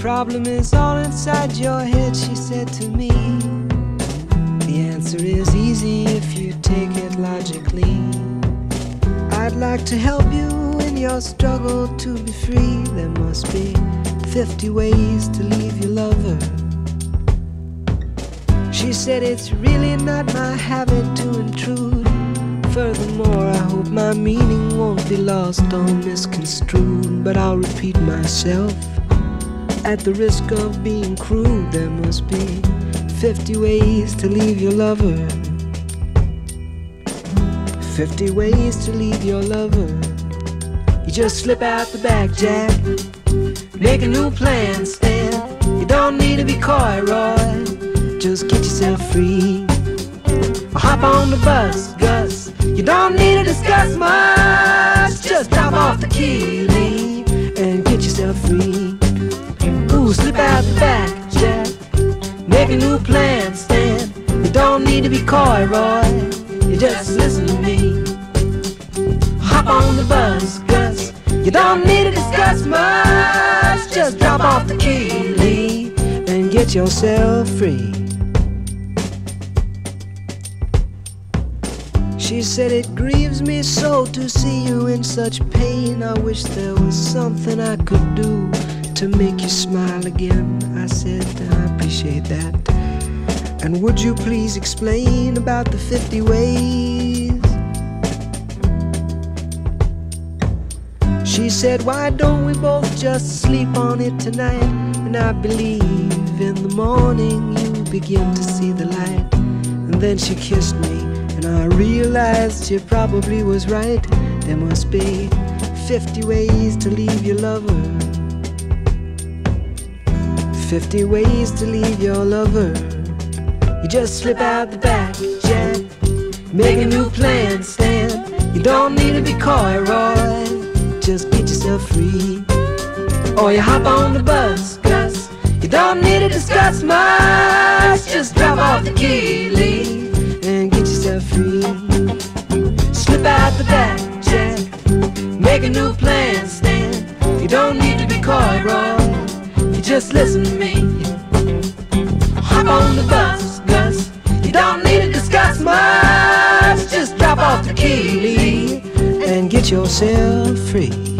problem is all inside your head, she said to me. The answer is easy if you take it logically. I'd like to help you in your struggle to be free. There must be 50 ways to leave your lover. She said it's really not my habit to intrude. Furthermore, I hope my meaning won't be lost or misconstrued. But I'll repeat myself at the risk of being crude. There must be 50 ways to leave your lover. 50 ways to leave your lover. You just slip out the back, Jack. Make a new plan, Stan. You don't need to be coy, Roy. Just get yourself free. Or hop on the bus, Gus. You don't need to discuss much. Just drop off the key, Lee, and get yourself free. Ooh, slip out the back, Jack. Make a new plan, Stan. You don't need to be coy, Roy. You just listen to me. Hop on the bus, Gus. You don't need to discuss much. Just drop off the key, Lee, and get yourself free. She said it grieves me so to see you in such pain. I wish there was something I could do to make you smile again. I said I appreciate that. And would you please explain about the 50 ways? She said, why don't we both just sleep on it tonight? And I believe in the morning you begin to see the light. And then she kissed me, and I realized she probably was right. There must be 50 ways to leave your lover. 50 ways to leave your lover. You just slip out the back, Jack. Make a new plan, Stan. You don't need to be coy, Roy. Just get yourself free. Or you hop on the bus, Gus. You don't need to discuss much. Just drop off the key, Lee, and get yourself free. Slip out the back, Jack. Make a new plan, Stan. You don't need to be coy, Roy. You just listen to me. Hop on the bus, Gus. You don't need to discuss much. Just drop off the key, Lee, and get yourself free.